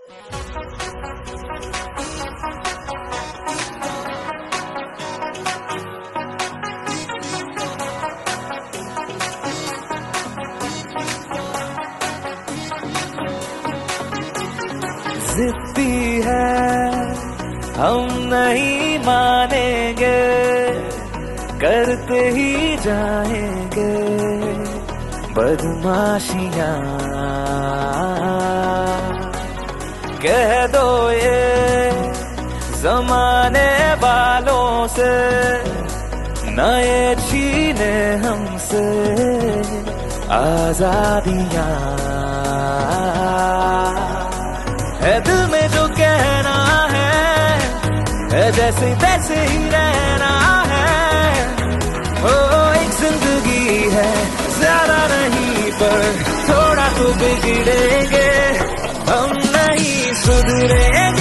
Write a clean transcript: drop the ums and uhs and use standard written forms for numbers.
जिद्दी है हम नहीं मानेंगे, करते ही जाएंगे बदमाशियां। कह दो ये जमाने वालों से, नए छीने हमसे आजादियां। है दिल में जो कहना है जैसे तैसे ही रहना है। ओ एक जिंदगी है, ज्यादा नहीं पर थोड़ा तो बिगड़ेंगे, हम नहीं सुधरेंगे।